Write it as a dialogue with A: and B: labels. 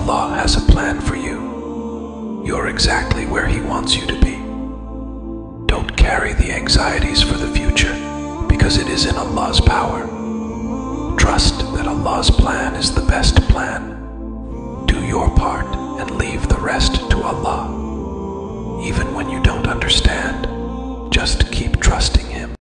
A: Allah has a plan for you. You're exactly where He wants you to be. Don't carry the anxieties for the future, because it is in Allah's power. Trust that Allah's plan is the best plan. Do your part and leave the rest to Allah. Even when you don't understand, just keep trusting Him.